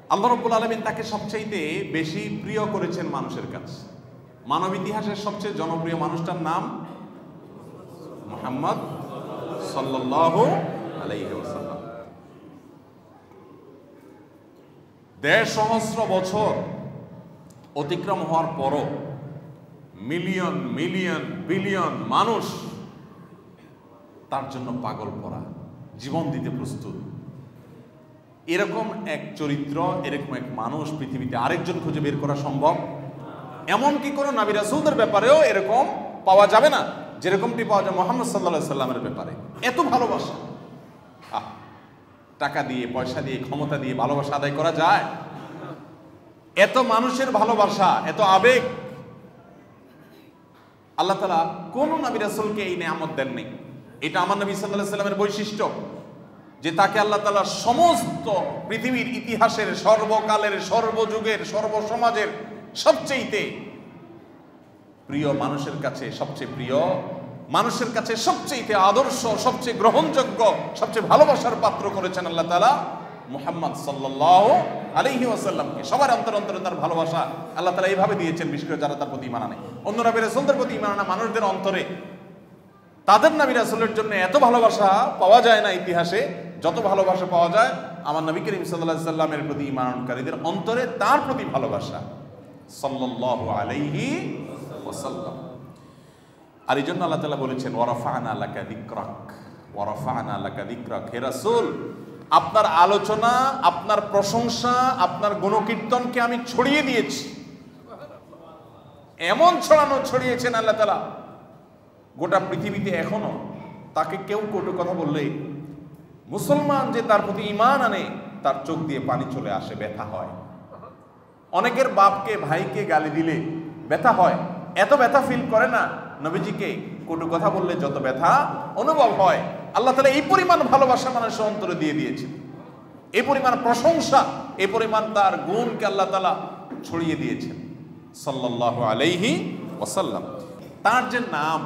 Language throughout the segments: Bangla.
আল্লাহ রাব্বুল আলামিন তাকে সবচাইতে বেশি প্রিয় করেছেন মানুষের কাছে। মানব ইতিহাসের সবচেয়ে জনপ্রিয় মানুষটার নাম মুহাম্মদ সাল্লাল্লাহু আলাইহি ওয়াসাল্লাম। ১.৫ সহস্র বছর অতিক্রম হওয়ার পরও মিলিয়ন মিলিয়ন বিলিয়ন মানুষ তার জন্য পাগল পড়া, জীবন দিতে প্রস্তুত। এরকম এক চরিত্র, এরকম এক মানুষ পৃথিবীতে আরেকজন খুঁজে বের করা সম্ভব? এমনকি কোনো নবী রাসূলদের ব্যাপারেও এরকম পাওয়া যাবে না যেরকমটি পাওয়া যায় মুহাম্মদ সাল্লাল্লাহু আলাইহি সাল্লামের ব্যাপারে। এত ভালোবাসা, টাকা দিয়ে, পয়সা দিয়ে, ক্ষমতা দিয়ে ভালোবাসা আদায় করা যায়? এত মানুষের ভালোবাসা, এত আবেগ আল্লাহ তাআলা কোন নবী রাসূলকে এই নেয়ামত দেননি। এটা আমার নবী সাল্লাল্লাহু আলাইহি সাল্লামের বৈশিষ্ট্য, যে তাকে আল্লাহ তাআলা সমস্ত পৃথিবীর ইতিহাসের, সর্বকালের, সর্বযুগের, সর্বসমাজের সবচেয়ে প্রিয় মানুষের কাছে সবচেয়ে প্রিয়, মানুষের কাছে সবচেয়ে আদর্শ, সবচেয়ে গ্রহণযোগ্য, সবচেয়ে ভালোবাসার পাত্র করেছেন আল্লাহ তাআলা মুহাম্মদ সাল্লাল্লাহু আলাইহি ওয়াসাল্লামকে। সবার অন্তর অন্তরে তার ভালোবাসা আল্লাহ তাআলা এইভাবে দিয়েছেন, বিশেষ করে যারা তার প্রতি ঈমান আনে। অন্য নবী রাসূলদের প্রতি ঈমান আনা মানুষদের অন্তরে তাদের নবী রাসূলের জন্য এত ভালোবাসা পাওয়া যায় না ইতিহাসে, যত ভালোবাসা পাওয়া যায় আমার নবী করিম সাল্লাল্লাহু আলাইহি সাল্লামের প্রতি ঈমানকারীদের অন্তরে তার প্রতি ভালোবাসা সাল্লাল্লাহু আলাইহি ওয়াসাল্লাম। আর এই জন্য আল্লাহ তাআলা বলেছেন ওয়ারাফা'না লাকা যিকরাক, ওয়ারাফা'না লাকা যিকরাক। হে রাসূল, আপনার আলোচনা, আপনার প্রশংসা, আপনার গুণকীর্তনকে আমি ছড়িয়ে দিয়েছি। এমন ছড়িয়েছেন আল্লাহ তাআলা, গোটা পৃথিবীতে এখনো তাকে কেউ কটু কথা বললে মুসলমান যে তার প্রতি ঈমান আনে তার চোখ দিয়ে পানি চলে আসে, ব্যথা হয়। অনেকের বাপকে, ভাইকে গালি দিলে ব্যথা হয়, এত ব্যথা ফিল করে না নবীজিকে কটু কথা বললে যত ব্যথা অনুভব হয়। আল্লাহ তাআলা এই পরিমাণ ভালোবাসা মানুষের অন্তরে দিয়ে দিয়েছেন, এই পরিমাণ প্রশংসা, এই পরিমাণ তার গুণকে আল্লাহ তাআলা ছড়িয়ে দিয়েছেন সাল্লাল্লাহু আলাইহি ওয়াসাল্লাম। তার যে নাম,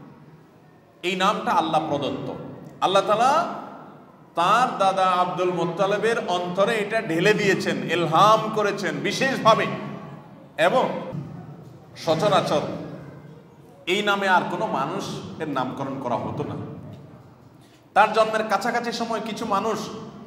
এই নামটা আল্লাহ প্রদত্ত। আল্লাহ তাআলা তার দাদা আব্দুল মুত্তালিবের অন্তরে এটা ঢেলে দিয়েছেন, ইলহাম করেছেন বিশেষভাবে। এবং সচরাচর এই নামে আর কোনো মানুষের নামকরণ করা হতো না। তার জন্মের কাছাকাছি সময় কিছু মানুষ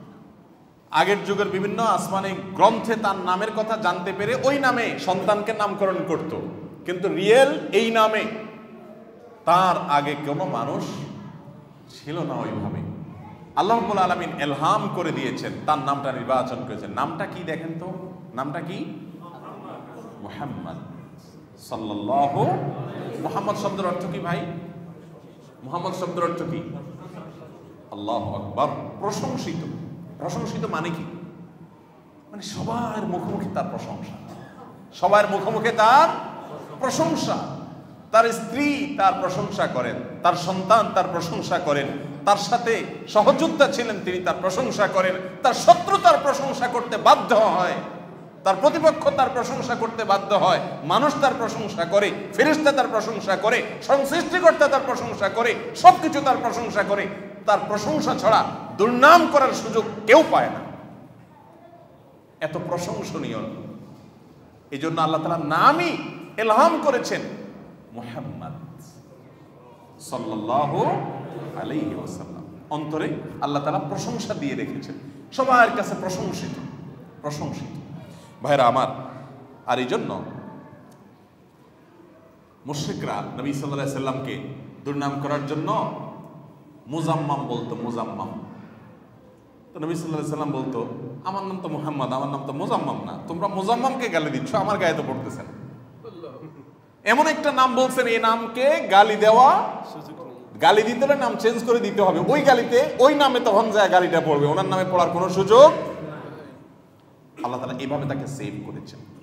আগের যুগের বিভিন্ন আসমানি গ্রন্থে তার নামের কথা জানতে পেরে ওই নামে সন্তানকে নামকরণ করত, কিন্তু রিয়েল এই নামে তার আগে কোনো মানুষ ছিল না ওইভাবে। আল্লাহ রাব্বুল আলামিন ইলহাম করে দিয়েছেন, তার নামটা নির্বাচন করেছেন। নামটা কি দেখেন তো? নামটা কি? মুহাম্মদ সাল্লাল্লাহু। মুহাম্মদ শব্দের অর্থ কি ভাই? মুহাম্মদ শব্দের অর্থ কি? আল্লাহু আকবার, প্রশংসিত। প্রশংসিত মানে কি? মানে সবার মুখোমুখি তার প্রশংসা, সবার মুখোমুখি তার প্রশংসা। তার স্ত্রী তার প্রশংসা করেন, তার সন্তান তার প্রশংসা করেন, তার সাথে সহযোদ্ধা ছিলেন তিনি তার প্রশংসা করেন, তার শত্রু তার প্রশংসা করতে বাধ্য হয়, তার প্রতিপক্ষ তার প্রশংসা করতে বাধ্য হয়, মানুষ তার প্রশংসা করে, ফেরেশতা তার প্রশংসা করে, সৃষ্টিকর্তা তার প্রশংসা করে, সবকিছু তার প্রশংসা করে। তার প্রশংসা ছাড়া দুর্নাম করার সুযোগ কেউ পায় না, এত প্রশংসনীয়। এই জন্য আল্লাহ তাআলা নামই ইলহাম করেছেন মুহাম্মদ সাল্লাল্লাহু আলাইহি ওয়াসাল্লাম। অন্তরে আল্লাহ তাআলা প্রশংসা দিয়ে রেখেছেন, সবার কাছে প্রশংসিত, প্রশংসিত। ভাইরা আমার, আর এই জন্য মুশরিকরা নবী সাল্লাল্লাহু আলাইহি সাল্লামকে দুর্নাম করার জন্য মুজাম্মাম বলতো, মুজাম্মাম। তো নবী সাল্লাল্লাহু আলাইহি সাল্লাম বলতো, আমার নাম তো মুহাম্মদ, আমার নাম তো মুজাম্মাম না, তোমরা মুজাম্মামকে গালি দিচ্ছ, আমার গায়ে তো পড়তেছে না। এমন একটা নাম বলছেন, এই নামকে গালি দেওয়া, গালি দিতে হলে নাম চেঞ্জ করে দিতে হবে। ওই গালিতে, ওই নামে তখন যায় গালিটা পড়বে, ওনার নামে পড়ার কোনো সুযোগ। আল্লাহ তাআলা এইভাবে তাকে সেভ করেছেন।